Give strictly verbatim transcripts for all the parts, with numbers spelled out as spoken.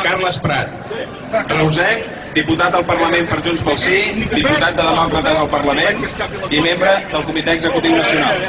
Carles Prat, reusenc, diputat al Parlament per Junts pel Sí, diputat de Demòcrates al Parlament i membre del Comitè Executiu Nacional.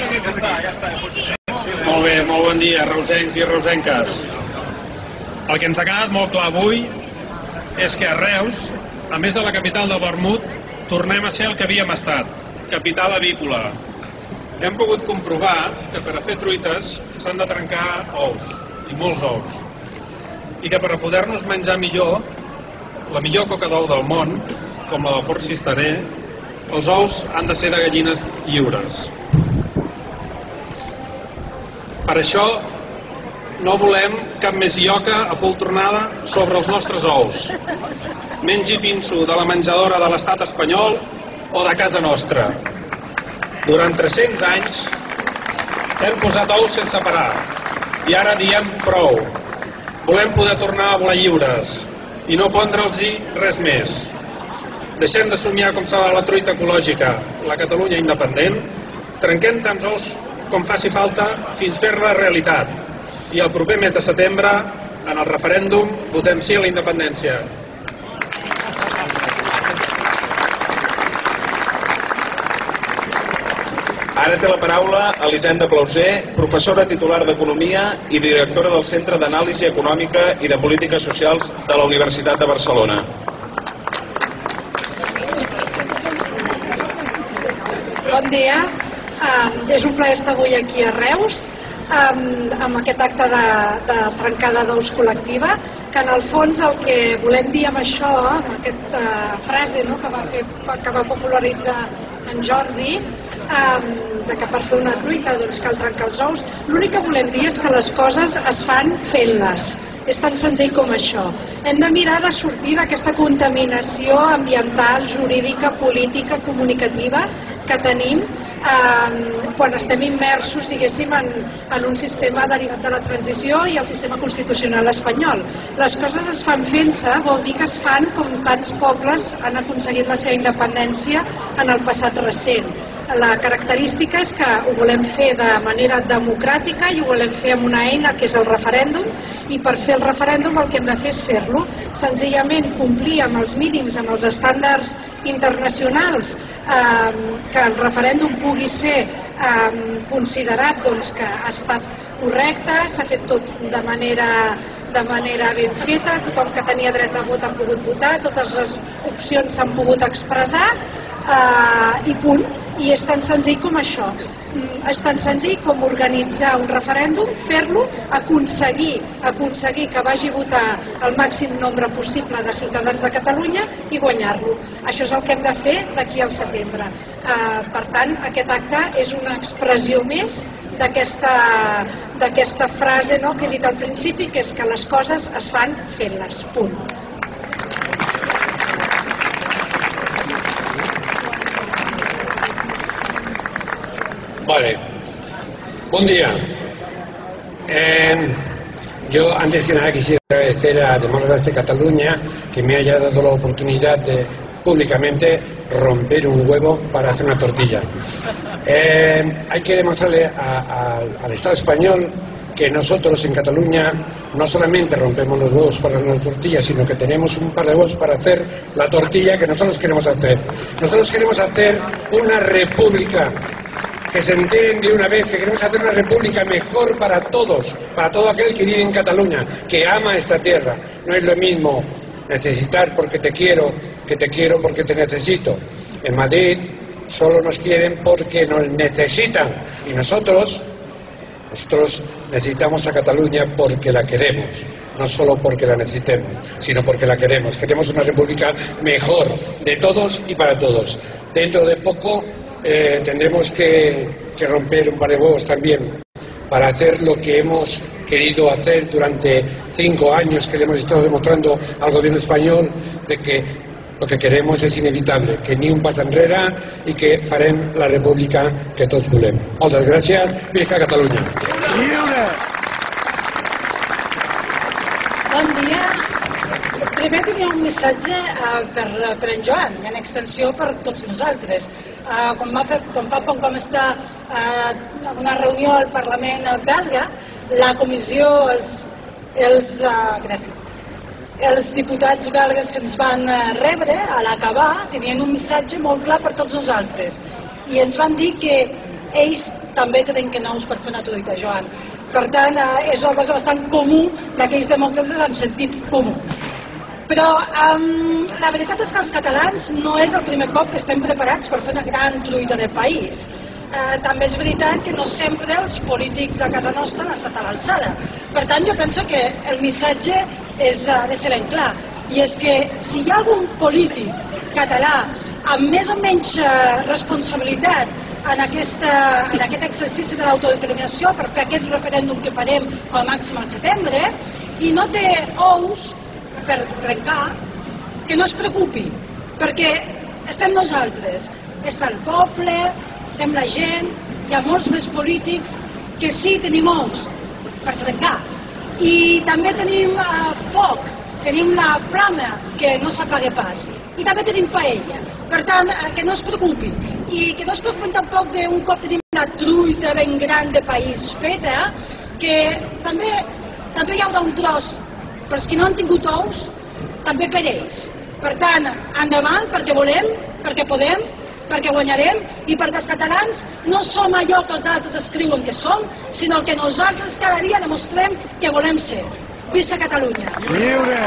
Molt bé, molt bon dia, reusencs i reusenques. El que ens ha quedat molt clar avui és que a Reus, a més de la capital de vermut, tornem a ser el que havíem estat, capital avícola. Hem pogut comprovar que per a fer truites s'han de trencar ous, i molts ous, i que per a poder-nos menjar millor, la millor coca d'ou del món, com la del Fort Cisterer, els ous han de ser de gallines lliures. Per això no volem cap més lloca apoltronada sobre els nostres ous. Mengi pinso de la menjadora de l'estat espanyol o de casa nostra. Durant tres-cents anys hem posat ous sense parar i ara diem prou. Volem poder tornar a volar lliures i no pondre'ls-hi res més. Deixem de somiar com serà la truita ecològica, la Catalunya independent, trenquem tants ous com faci falta fins fer-la realitat. I el proper mes de setembre, en el referèndum, votem sí a la independència. Ara té la paraula Elisenda Plauser, professora titular d'Economia i directora del Centre d'Anàlisi Econòmica i de Polítiques Socials de la Universitat de Barcelona. Bon dia. És un plaer estar avui aquí a Reus amb aquest acte de trencada d'ous col·lectiva, que en el fons el que volem dir amb això, amb aquesta frase que va popularitzar en Jordi, de que per fer una truita cal trencar els ous, l'únic que volem dir és que les coses es fan fent-les. És tan senzill com això. Hem de mirar de sortir d'aquesta contaminació ambiental, jurídica, política, comunicativa que tenim quan estem immersos, diguéssim, en un sistema derivat de la transició i el sistema constitucional espanyol. Les coses es fan fent-se, vol dir que es fan com tants pobles han aconseguit la seva independència en el passat recent. La característica és que ho volem fer de manera democràtica i ho volem fer amb una eina que és el referèndum, i per fer el referèndum el que hem de fer és fer-lo. Senzillament complir amb els mínims, amb els estàndards internacionals, que el referèndum pugui ser considerat que ha estat correcte, s'ha fet tot de manera de manera ben feta, tothom que tenia dret a vot ha pogut votar, totes les opcions s'han pogut expressar, i punt. I és tan senzill com això. És tan senzill com organitzar un referèndum, fer-lo, aconseguir aconseguir que vagi a votar el màxim nombre possible de ciutadans de Catalunya i guanyar-lo. Això és el que hem de fer d'aquí al setembre. Per tant, aquest acte és una expressió més d'aquesta frase que he dit al principi, que és que les coses es fan fent-les. Punt. Vale. Buen día. Eh, yo antes que nada quisiera agradecer a Demócratas de Cataluña que me haya dado la oportunidad de públicamente romper un huevo para hacer una tortilla. Eh, hay que demostrarle a, a, al Estado español que nosotros en Cataluña no solamente rompemos los huevos para hacer una tortilla, sino que tenemos un par de huevos para hacer la tortilla que nosotros queremos hacer. Nosotros queremos hacer una república, que se enteren de una vez que queremos hacer una república mejor para todos, para todo aquel que vive en Cataluña, que ama esta tierra. No es lo mismo necesitar porque te quiero, que te quiero porque te necesito. En Madrid solo nos quieren porque nos necesitan, y nosotros, nosotros necesitamos a Cataluña porque la queremos, no solo porque la necesitemos, sino porque la queremos. Queremos una república mejor de todos y para todos. Dentro de poco Eh, tendremos que, que romper un par de huevos también para hacer lo que hemos querido hacer durante cinco años, que le hemos estado demostrando al gobierno español de que lo que queremos és inevitable, que ni un pas enrere i que farem la república que tots volem. Moltes gràcies, visca Catalunya. Bon dia. Primer tenia un missatge per en Joan, en extensió per tots nosaltres. Quan fa poc vam estar a una reunió al Parlament belga, la comissió, els... gràcies. els diputats belgues que ens van rebre a l'acabar tenien un missatge molt clar per tots nosaltres i ens van dir que ells també trenquen ous per fer una truita, Joan. Per tant, és una cosa bastant comú d'aquells demòcrates amb sentit comú. Però um, la veritat és que els catalans no és el primer cop que estem preparats per fer una gran truita de país. Uh, també és veritat que no sempre els polítics a casa nostra han estat a l'alçada. Per tant, jo penso que el missatge és, ha de ser ben clar. I és que si hi ha algun polític català amb més o menys uh, responsabilitat en, aquesta, en aquest exercici de l'autodeterminació per fer aquest referèndum que farem com a màxim al setembre i no té ous per trencar, que no es preocupi, perquè estem nosaltres, està el poble, estem la gent, hi ha molts més polítics que sí tenim ous per trencar. I també tenim uh, foc, tenim la flama que no s'apaga pas, i també tenim paella. Per tant, uh, que no es preocupi, i que no es preocupi tampoc d'un cop tenim una truita ben gran de país feta, que també, també hi haurà un tros per als que no han tingut ous, també per ells. Per tant, endavant, perquè volem, perquè podem, perquè guanyarem i perquè els catalans no som allò que els altres escriuen que som, sinó que nosaltres cada dia demostrem que volem ser. Visca Catalunya! Lliure!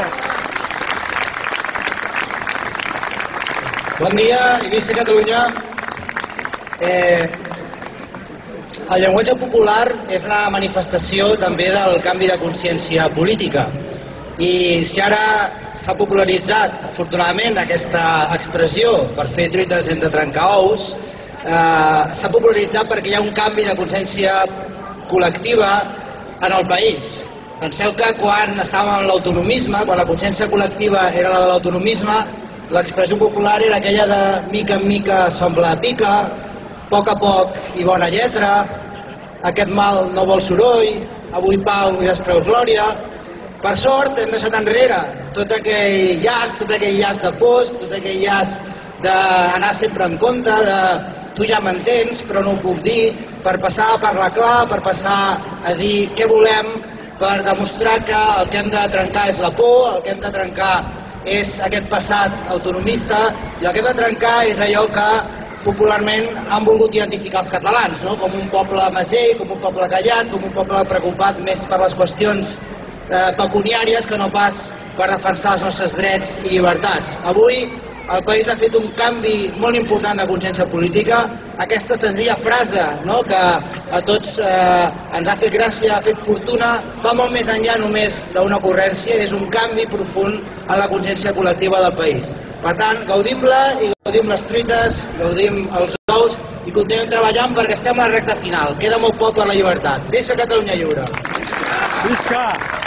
Bon dia i visca Catalunya! Eh, el llenguatge popular és la manifestació també del canvi de consciència política. I si ara s'ha popularitzat, afortunadament, aquesta expressió per fer truites hem de trencar ous, eh, s'ha popularitzat perquè hi ha un canvi de consciència col·lectiva en el país. Penseu que quan estàvem en l'autonomisme, quan la consciència col·lectiva era la de l'autonomisme, l'expressió popular era aquella de mica en mica s'omple de pica, a poc a poc i bona lletra, aquest mal no vol soroll, avui pau i després glòria. Per sort hem deixat enrere tot aquell llaç, tot aquell llaç de post, tot aquell llaç d'anar sempre en compte, de tu ja m'entens però no ho puc dir, per passar a parlar clar, per passar a dir què volem, per demostrar que el que hem de trencar és la por, el que hem de trencar és aquest passat autonomista i el que hem de trencar és allò que popularment han volgut identificar els catalans, no? Com un poble mesell, com un poble callat, com un poble preocupat més per les qüestions pecuniàries que no pas per defensar els nostres drets i llibertats. Avui el país ha fet un canvi molt important de consciència política. Aquesta senzilla frase, no?, que a tots eh, ens ha fet gràcia, ha fet fortuna, va molt més enllà només d'una ocurrència, és un canvi profund en la consciència col·lectiva del país. Per tant, gaudim-la i gaudim les truites, gaudim els ous i continuem treballant perquè estem a la recta final. Queda molt poc per la llibertat. Visca Catalunya Lliure! Visca!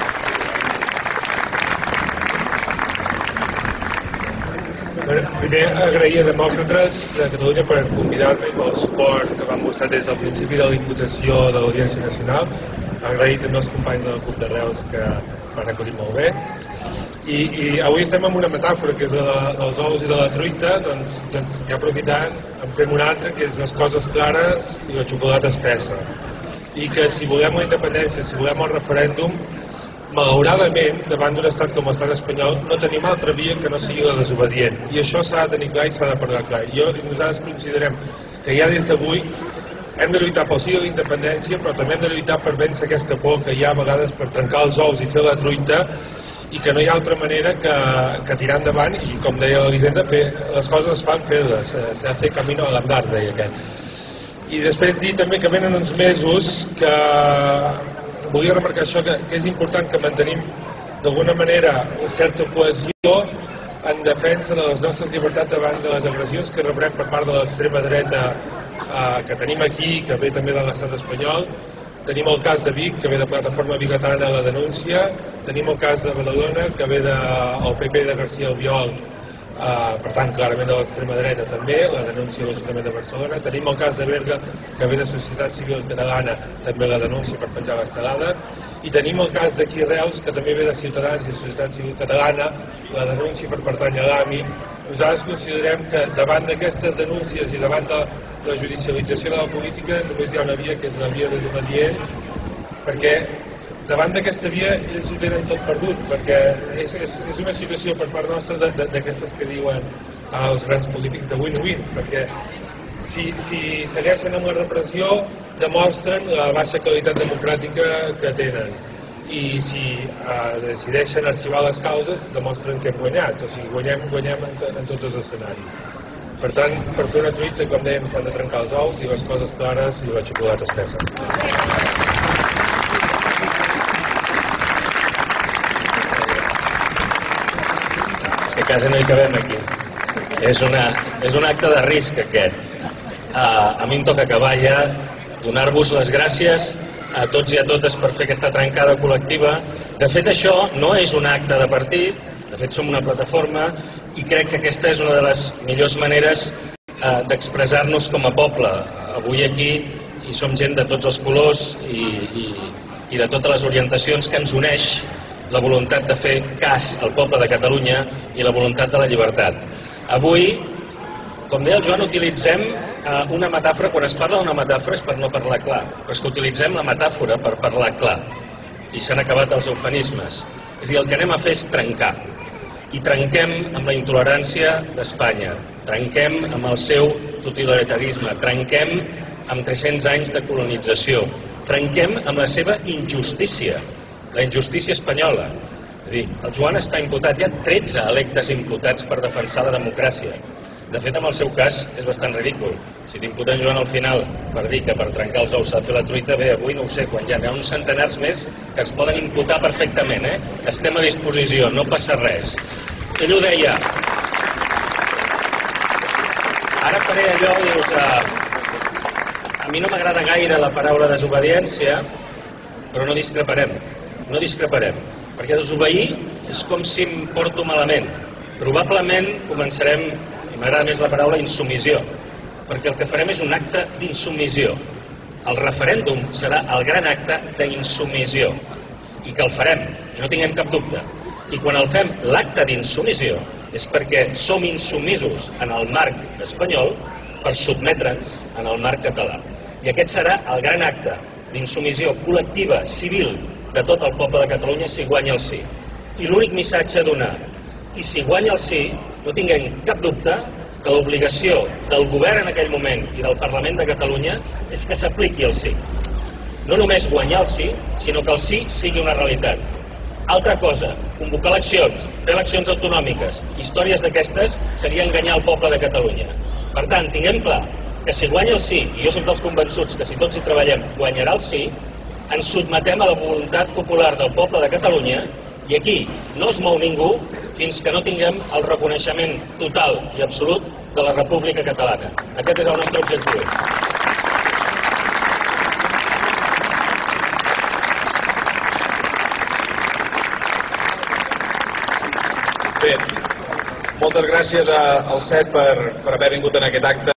Primer, agrair a Demòcrates de Catalunya per convidar-me i pel suport que van mostrar des del principi de la imputació de l'Audiència Nacional. Agrair també als companys del Club de Reus que m'han acollit molt bé. I, i avui estem amb una metàfora que és la de, dels ous i de la truita, doncs, doncs ja aprofitant en fem una altra que és les coses clares i la xocolata espessa. I que si volem la independència, si volem el referèndum, malauradament, davant d'un estat com l'estat espanyol, no tenim altra via que no sigui la desobedient. I això s'ha de tenir clar i s'ha de parlar clar. Jo, nosaltres considerem que ja des d'avui hem de lluitar pel sí de la independència, però també hem de lluitar per vèncer aquesta por que hi ha a vegades per trencar els ous i fer la truita, i que no hi ha altra manera que, que tirar endavant i, com deia l'Elisenda, fer les coses es fan fer-les. S'ha de fer camino al andar, deia aquell. I després dir també que venen uns mesos que volia remarcar això, que, que és important que mantenim d'alguna manera una certa cohesió en defensa de les nostres llibertats davant de les agressions que rebrem per part de l'extrema dreta eh, que tenim aquí, que ve també de l'estat espanyol. Tenim el cas de Vic, que ve de Plataforma Bigatana a la denúncia. Tenim el cas de Badalona, que ve del P P de García Albiol, Uh, per tant, clarament de l'extrema dreta també, la denúncia de l'Ajuntament de Barcelona. Tenim el cas de Berga, que ve de Societat Civil Catalana, també la denúncia per penjar l'estelada. I tenim el cas d'aquí Reus, que també ve de Ciutadans i de Societat Civil Catalana, la denúncia per pertany a l'A M I. Nosaltres considerem que davant d'aquestes denúncies i davant de la judicialització de la política només hi ha una via, que és la via desobedient, perquè davant d'aquesta via ells ho tenen tot perdut, perquè és, és, és una situació per part nostra d'aquestes que diuen els grans polítics de win-win, perquè si, si segueixen amb la repressió demostren la baixa qualitat democràtica que tenen, i si eh, decideixen arxivar les causes demostren que hem guanyat, o sigui, guanyem, guanyem en, en tots els escenaris. Per tant, per fer una truita, com dèiem, s'han de trencar els ous i les coses clares i la xocolata espessa. És que a casa no hi cabem aquí. És, una, és un acte de risc aquest. Uh, a mi em toca acabar ja, donar-vos les gràcies a tots i a totes per fer aquesta trencada col·lectiva. De fet, això no és un acte de partit, de fet som una plataforma i crec que aquesta és una de les millors maneres eh, d'expressar-nos com a poble. Avui aquí hi som gent de tots els colors i, i, i de totes les orientacions que ens uneix la voluntat de fer cas al poble de Catalunya i la voluntat de la llibertat. Avui, com deia el Joan, utilitzem eh, una metàfora. Quan es parla d'una metàfora és per no parlar clar, però és que utilitzem la metàfora per parlar clar i s'han acabat els eufemismes. És a dir, el que anem a fer és trencar. I trenquem amb la intolerància d'Espanya, trenquem amb el seu totalitarisme, trenquem amb tres-cents anys de colonització, trenquem amb la seva injustícia, la injustícia espanyola. És a dir, el Joan està imputat, hi ha tretze electes imputats per defensar la democràcia. De fet, en el seu cas, és bastant ridícul. Si t'imputen, Joan, al final, per dir que per trencar els ous s'ha de fer la truita, bé, avui no ho sé, quan ja n'hi ha uns centenars més que es poden imputar perfectament, eh? Estem a disposició, no passa res. Ell ho deia. Ara faré allò, dius, a, a mi no m'agrada gaire la paraula desobediència, però no discreparem, no discreparem, perquè desobeir és com si em porto malament. Probablement començarem, i m'agrada més la paraula insumissió, perquè el que farem és un acte d'insumissió. El referèndum serà el gran acte d'insumissió, i que el farem, i no tinguem cap dubte. I quan el fem l'acte d'insumissió és perquè som insumisos en el marc espanyol per sotmetre'ns en el marc català. I aquest serà el gran acte d'insumissió col·lectiva, civil, de tot el poble de Catalunya si guanya el sí. I l'únic missatge a donar, i si guanya el sí, no tinguem cap dubte que l'obligació del govern en aquell moment i del Parlament de Catalunya és que s'apliqui el sí. No només guanyar el sí, sinó que el sí sigui una realitat. Altra cosa, convocar eleccions, fer eleccions autonòmiques, històries d'aquestes seria enganyar el poble de Catalunya. Per tant, tinguem clar que si guanya el sí, i jo soc dels convençuts que si tots hi treballem guanyarà el sí, ens sotmetem a la voluntat popular del poble de Catalunya i aquí no es mou ningú fins que no tinguem el reconeixement total i absolut de la República Catalana. Aquest és el nostre objectiu. Bé, moltes gràcies al C E P per, per haver vingut en aquest acte.